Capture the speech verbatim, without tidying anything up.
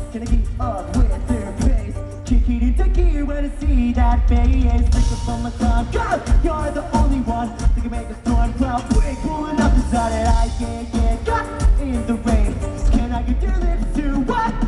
Can I keep up with their pace? Kick it into gear when I see that bass. Think up on my time, God, you're the only one that can make a storm cloud quick. Pulling up the side that I can't get caught in the rain. Can I get your lips to what?